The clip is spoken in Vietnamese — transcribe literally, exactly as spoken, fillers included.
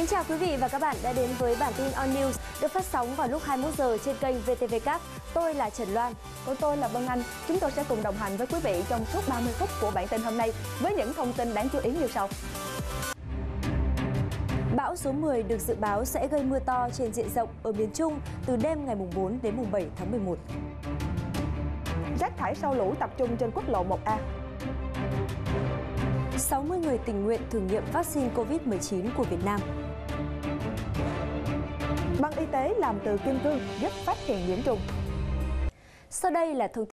chào quý vị và các bạn đã đến với bản tin On News được phát sóng vào lúc hai mươi mốt giờ trên kênh vê tê vê Cáp. Tôi là Trần Loan. Còn tôi là Vân Anh. Chúng tôi sẽ cùng đồng hành với quý vị trong suốt ba mươi phút của bản tin hôm nay với những thông tin đáng chú ý như sau. Bão số mười được dự báo sẽ gây mưa to trên diện rộng ở miền Trung từ đêm ngày bốn đến bảy tháng mười một. Rác thải sau lũ tập trung trên quốc lộ một A. sáu mươi người tình nguyện thử nghiệm vaccine Covid mười chín của Việt Nam. Băng y tế làm từ kim cương giúp phát hiện nhiễm trùng. Sau đây là thông tin